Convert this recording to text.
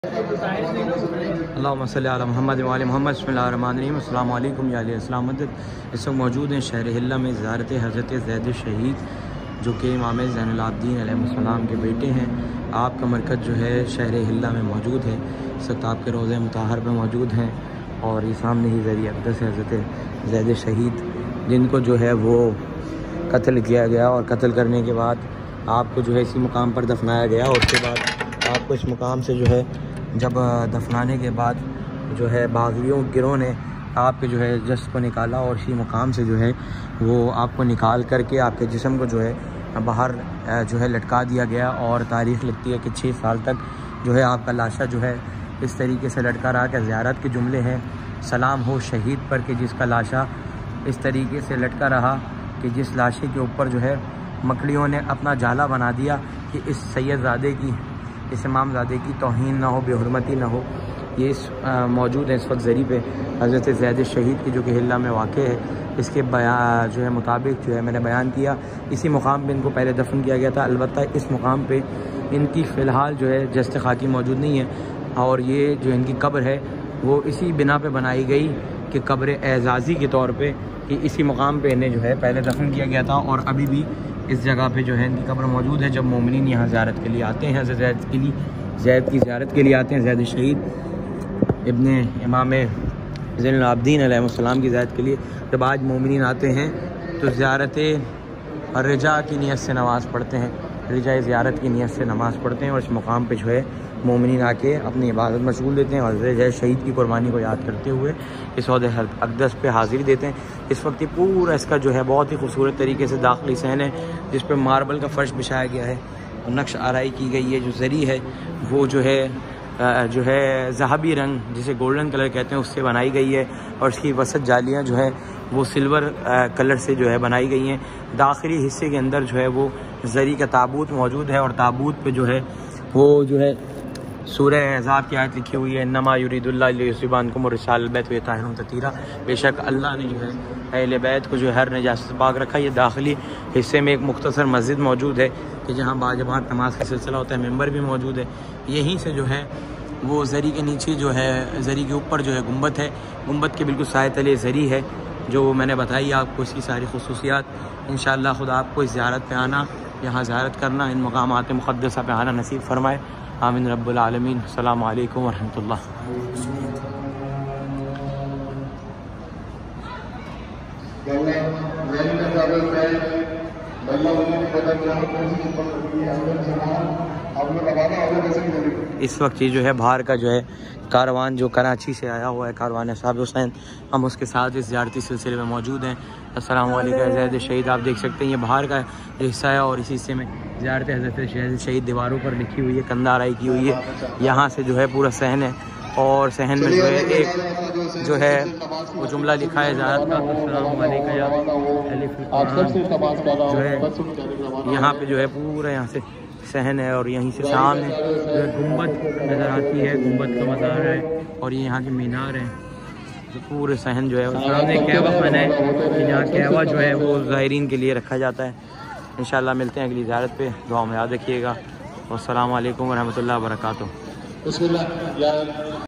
اللہم صلی علی محمد وعلی محمد بسم اللہ الرحمن الرحیم۔ السلام علیکم یا علیہ السلام مدد۔ اس وقت موجود ہیں شہر حلہ میں زیارت حضرت زید شہید جو کہ امام زین العابدین علیہ السلام کے بیٹے ہیں۔ آپ کا مرکز جو ہے شہر حلہ میں موجود ہے۔ اس وقت آپ کے روضہ مطہر پہ موجود ہیں اور یہ سامنے ہی ذریعہ اقدس حضرت زید شہید جن کو جو ہے وہ قتل کیا گیا اور قتل کرنے کے بعد آپ کو جو ہے اسی مقام پر دفنایا گیا اور اس کے بعد آپ کو اس مقام سے جو ہے جب دفنانے کے بعد جو ہے باغیوں گروہ نے آپ کے جو ہے جسد کو نکالا اور اسی مقام سے جو ہے وہ آپ کو نکال کر کے آپ کے جسم کو جو ہے باہر جو ہے لٹکا دیا گیا اور تاریخ لکھتی ہے کہ 6 سال تک جو ہے آپ کا لاشا جو ہے اس طریقے سے لٹکا رہا کہ زیارت کے جملے ہیں سلام ہو شہید پر کہ جس کا لاشا اس طریقے سے لٹکا رہا کہ جس لاشے کے اوپر جو ہے مکڑیوں نے اپنا جالا بنا دیا کہ اس سید زادے کی اس امام زادے کی توہین نہ ہو، بے حرمتی نہ ہو۔ یہ موجود ہے اس وقت ذریعے پہ حضرت زید شہید کی جو کہ حلہ میں واقع ہے۔ اس کے جو ہے مطابق جو ہے میں نے بیان کیا اسی مقام پہ ان کو پہلے دفن کیا گیا تھا، البتہ اس مقام پہ ان کی فی الحال جو ہے جسد خاکی موجود نہیں ہے اور یہ جو ان کی قبر ہے وہ اسی بنا پہ بنائی گئی کہ قبر اعزازی کے طور پہ کہ اسی مقام پہ انہیں جو ہے پہلے دفن کیا گیا تھا اور ابھی بھی اس جگہ پہ جو ہے ان کی قبر موجود ہے۔ جب مومنین یہاں زیارت کے لیے آتے ہیں زید کی زیارت کے لیے آتے ہیں، زید شہید ابن امام زین العابدین علیہ السلام کی زیارت کے لیے جب آج مومنین آتے ہیں تو زیارت رجا کی نیت سے نماز پڑھتے ہیں، رجا زیارت کی نیت سے نماز پڑھتے ہیں اور اس مقام پہ جو ہے مومنین آ کے اپنی عبادت مشغول دیتے ہیں اور زید شہید کی قربانی کو یاد کرتے ہوئے اس عہد اقدس پہ حاضری دیتے ہیں۔ اس وقت یہ پورا اس کا جو ہے بہت ہی خوبصورت طریقے سے داخلی صحن ہے جس پہ ماربل کا فرش بچھایا گیا ہے، نقش آرائی کی گئی ہے، جو زری ہے وہ جو ہے ذهبی رنگ جسے گولڈن کلر کہتے ہیں اس سے بنائی گئی ہے اور اس کی وسط جالیاں جو ہے وہ سلور کلر سے جو ہے بنائی گئی ہیں۔ داخلی حصے کے اندر جو ہے وہ زری کا تابوت موجود ہے اور تابوت پہ جو ہے وہ جو ہے سورہ احزاب کی آیت لکھی ہوئی ہے، انما یرید اللہ لیذھب عنکم الرجس البیت ویطہرکم تطہیرا، بے شک اللہ نے جو ہے اہل بیت کو جو ہے ہر نجاست سے پاک رکھا۔ یہ داخلی حصے میں ایک مختصر مسجد موجود ہے کہ جہاں باجماعت نماز کا سلسلہ ہوتا ہے، ممبر بھی موجود ہے۔ یہیں سے جو ہے وہ زری کے نیچے جو ہے زری کے اوپر جو ہے گنبد ہے، گنبد کے بالکل سائے تلے زری ہے جو میں نے بتائی آپ کو اس کی ساری خصوصیات۔ انشاءاللہ خدا آپ کو اس زیارت پہ آنا، یہاں زیارت کرنا، ان مقامات مقدسہ پہ آنا نصیب فرمائے، آمین رب العالمین۔ السلام علیکم ورحمۃ اللہ۔ اس وقت یہ جو ہے باہر کا جو ہے کاروان جو کراچی سے آیا ہوا ہے، کاروان صاحب حسین، ہم اس کے ساتھ اس زیارتی سلسلے میں موجود ہیں۔ السلام علیکم زید شہید، آپ دیکھ سکتے ہیں یہ باہر کا جو حصہ ہے اور اسی حصے میں زیارت حضرت شہید دیواروں پر لکھی ہوئی ہے، کندہ آرائی کی ہوئی ہے۔ یہاں سے جو ہے پورا صحن ہے اور صحن میں جو ہے ایک جو ہے وہ جملہ لکھا ہے زیارت کا، السلام علیکم یا الف القرآن، جو ہے یہاں پہ جو ہے پورا یہاں سے صحن ہے اور یہیں سے سامنے جو ہے گنبد نظر آتی ہے، گنبد کا مزار ہے اور یہ یہاں کے مینار ہیں، جو پورے صحن جو ہے سامنے کعبہ خانہ ہے کہ جہاں کعبہ جو ہے وہ زائرین کے لیے رکھا جاتا ہے۔ انشاءاللہ ملتے ہیں اگلی زیارت پہ، دعا میں یاد رکھیے گا، والسلام علیکم ورحمۃ اللہ وبرکاتہ۔